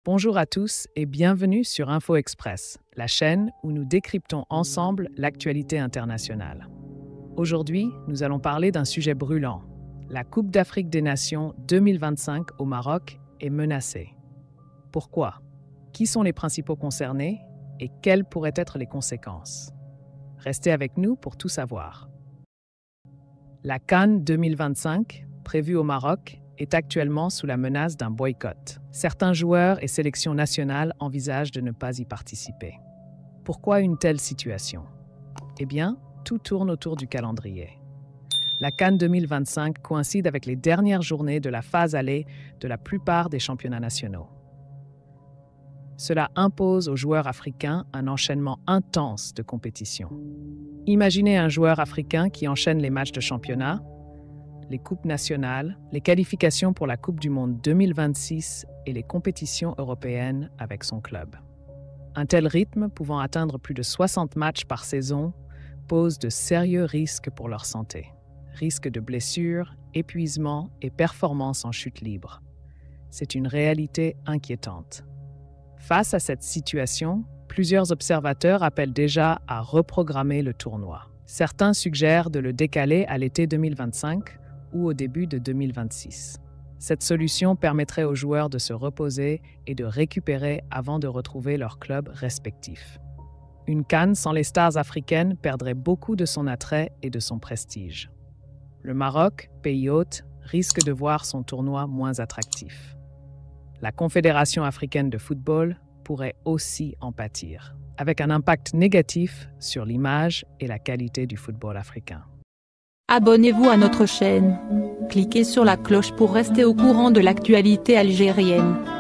Bonjour à tous et bienvenue sur Info Express, la chaîne où nous décryptons ensemble l'actualité internationale. Aujourd'hui, nous allons parler d'un sujet brûlant. La Coupe d'Afrique des Nations 2025 au Maroc est menacée. Pourquoi? Qui sont les principaux concernés et quelles pourraient être les conséquences? Restez avec nous pour tout savoir. La CAN 2025, prévue au Maroc, est actuellement sous la menace d'un boycott. Certains joueurs et sélections nationales envisagent de ne pas y participer. Pourquoi une telle situation? Eh bien, tout tourne autour du calendrier. La CAN 2025 coïncide avec les dernières journées de la phase aller de la plupart des championnats nationaux. Cela impose aux joueurs africains un enchaînement intense de compétitions. Imaginez un joueur africain qui enchaîne les matchs de championnat, les coupes nationales, les qualifications pour la Coupe du Monde 2026 et les compétitions européennes avec son club. Un tel rythme, pouvant atteindre plus de 60 matchs par saison, pose de sérieux risques pour leur santé. Risques de blessures, épuisement et performance en chute libre. C'est une réalité inquiétante. Face à cette situation, plusieurs observateurs appellent déjà à reprogrammer le tournoi. Certains suggèrent de le décaler à l'été 2025 ou au début de 2026. Cette solution permettrait aux joueurs de se reposer et de récupérer avant de retrouver leurs clubs respectifs. Une CAN sans les stars africaines perdrait beaucoup de son attrait et de son prestige. Le Maroc, pays hôte, risque de voir son tournoi moins attractif. La Confédération africaine de football pourrait aussi en pâtir, avec un impact négatif sur l'image et la qualité du football africain. Abonnez-vous à notre chaîne. Cliquez sur la cloche pour rester au courant de l'actualité algérienne.